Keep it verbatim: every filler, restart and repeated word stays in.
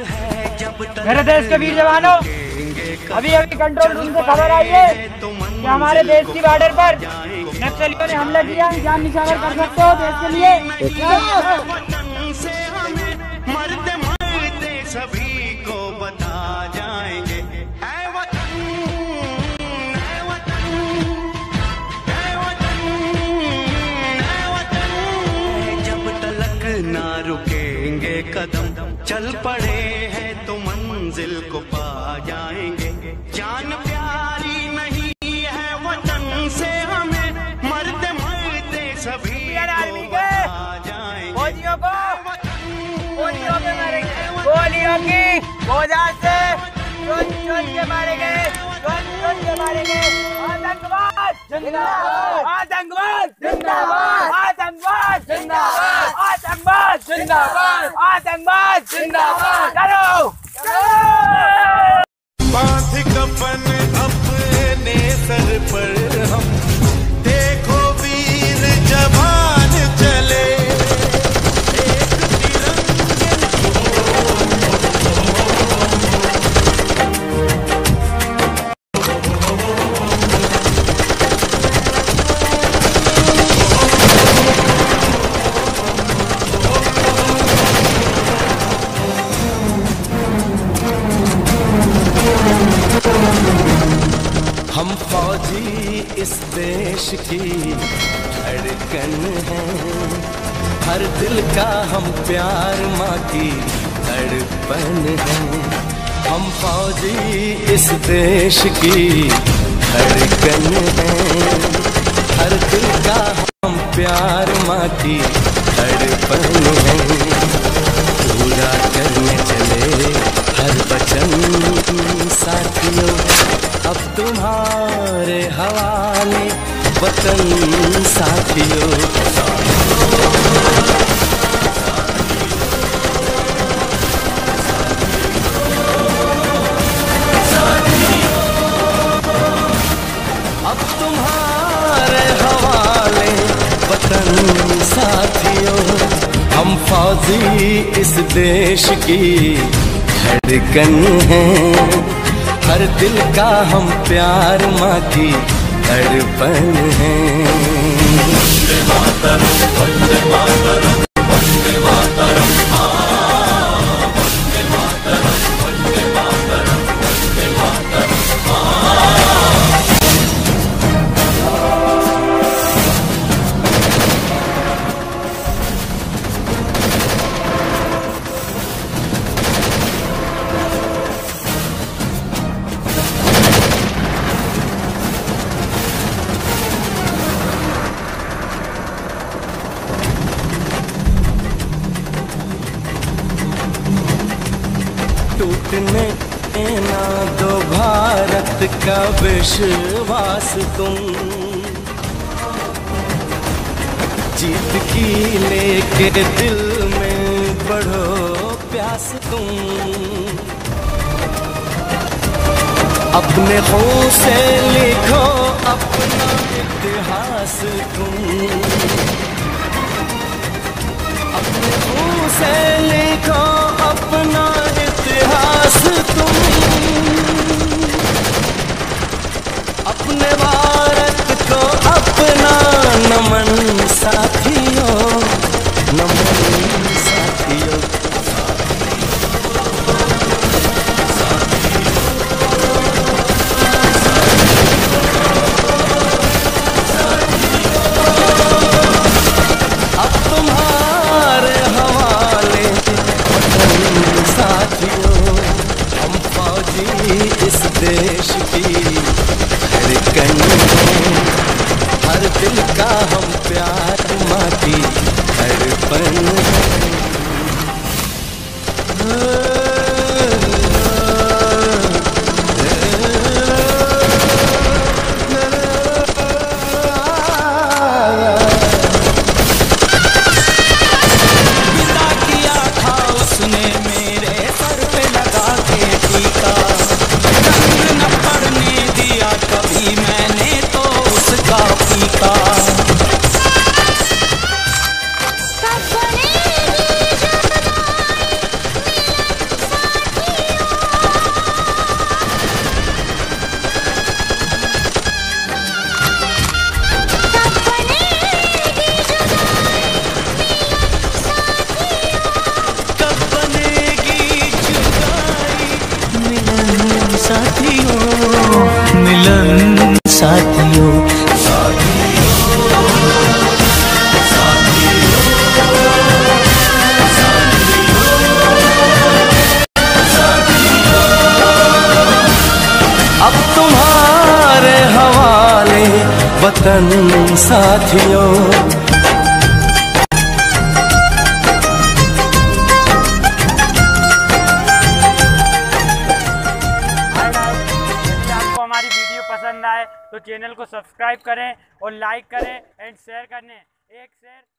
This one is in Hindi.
मेरे देश के वीर जवानों, अभी अभी कंट्रोल रूम से खबर आई है कि हमारे देश की बॉर्डर पर नक्सलियों ने हमला किया। जान निछावर कर सकते हो देश के लिए। सभी को बता जाएंगे, ऐ वतन, ऐ वतन, ऐ वतन, ऐ वतन। जब तलक ना रुकेंगे कदम, चल पड़े हैं तो मंजिल को पा जाएंगे। जान प्यारी नहीं है वतन से हमें, मरते मरते सभी को बता जाएंगे। फौजियों को गोलियों के मारेंगे, गोलियों की गोजा से चुन चुन के मारेंगे, चुन चुन के मारेंगे। आतंकवाद जिंदाबाद, आतंकवाद जिंदाबाद, आतंकवाद जिंदाबाद, आतंकवाद जिंदाबाद, आतंकवाद जिंदाबाद। चलो बांध कफन अपने सर पर हम, देखो वीर जवान चले। हम फौजी इस देश की धड़कन हैं, हर दिल का हम प्यार माँ की धड़पन हैं। हम फौजी इस देश की धड़कन हैं, हर दिल का हम प्यार माँ की धड़पन हैं। पूरा करने चले हर वचन साथियों, अब तुम्हारे हवाले वतन साथियों। अब तुम्हारे हवाले वतन साथियों, हम फौजी इस देश की धड़कन हैं, हर दिल का हम प्यार माँ की धड़पन है। वंदे मातरम, वंदे मातरम, वंदे मातरम, वंदे मातरम, वंदे मातरम, वंदे मातरम। टूटने ना दो भारत का विश्वास तुम, जीत की लेके दिल में बढ़ो प्यास तुम। अपने खून से लिखो अपना इतिहास तुम, अपने खून से लिखो अपना इतिहास तुम। अपने भारत को अपना नमन साथियों, नमन साथियों। अब तुम्हारे हवाले वतन साथियों, हम फौजी इस देश की धड़कन हैं, हर दिल का हम प्यार माँ की धड़पन है। साथियों, मिलन साथियों। अब तुम्हारे हवाले वतन साथियों। हमारी वीडियो पसंद आए तो चैनल को सब्सक्राइब करें और लाइक करें एंड शेयर करने एक शेयर